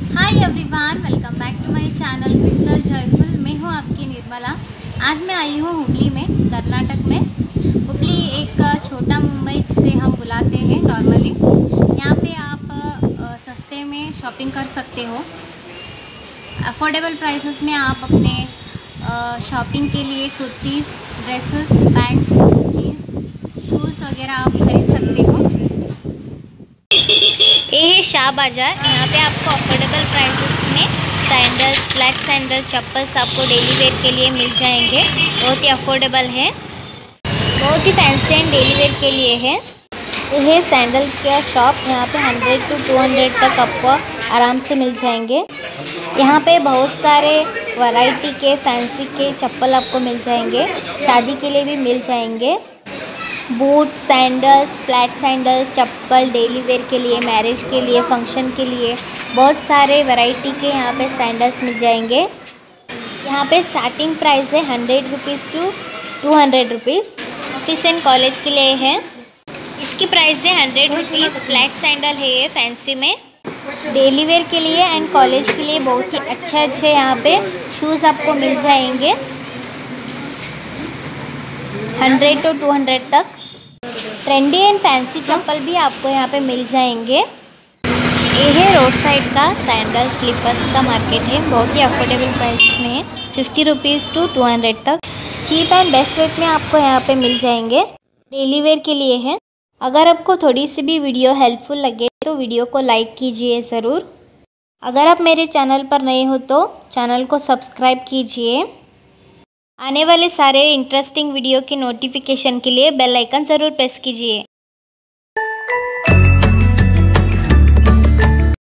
Hi everyone, welcome back to my channel Crystal Joyful. मैं हूँ आपकी निर्मला। आज मैं आई हूँ हुबली में, कर्नाटक में। हुबली एक छोटा मुंबई जिसे हम बुलाते हैं नॉर्मली। यहाँ पे आप सस्ते में शॉपिंग कर सकते हो। अफोर्डेबल प्राइसेस में आप अपने शॉपिंग के लिए kurtis, dresses, pants, jeans, shoes वगैरह आप खरीद सकते हो। ये है शाह बाज़ार। यहाँ पे आपको अफोर्डेबल प्राइसेस में सैंडल्स, फ्लैट सैंडल, चप्पल्स आपको डेली वेयर के लिए मिल जाएंगे। बहुत ही अफोर्डेबल है, बहुत ही फैंसी एंड डेली वेयर के लिए है। ये है सैंडल्स का शॉप। यहाँ पे 100 to 200 तक आपको आराम से मिल जाएंगे। यहाँ पे बहुत सारे वैरायटी के फैंसी के चप्पल आपको मिल जाएंगे, शादी के लिए भी मिल जाएंगे। Boots, sandals, flat sandals, chappal daily wear के लिए, मैरिज के लिए, फंक्शन के लिए बहुत सारे वैरायटी के यहाँ पे सैंडल्स मिल जाएंगे। यहाँ पे स्टार्टिंग प्राइस है 100 rupees to 200 rupees. Office and college के लिए है। इसकी प्राइस है 100 रुपीज़। फ्लैट सैंडल है ये फैंसी में, डेली वेयर के लिए एंड कॉलेज के लिए बहुत ही अच्छे यहाँ पे शूज़ आपको मिल जाएंगे 100 to 200 तक। ट्रेंडी एंड फैंसी चप्पल भी आपको यहाँ पे मिल जाएंगे। ये है रोड साइड का सैंडल स्लीपर्स का मार्केट है। बहुत ही अफोर्डेबल प्राइस में है, 50 रुपीज़ to 200 तक। चीप एंड बेस्ट रेट में आपको यहाँ पे मिल जाएंगे, डेली वेयर के लिए है। अगर आपको थोड़ी सी भी वीडियो हेल्पफुल लगे तो वीडियो को लाइक कीजिए ज़रूर। अगर आप मेरे चैनल पर नए हो तो चैनल को सब्सक्राइब कीजिए। आने वाले सारे इंटरेस्टिंग वीडियो की नोटिफिकेशन के लिए बेल आइकन ज़रूर प्रेस कीजिए।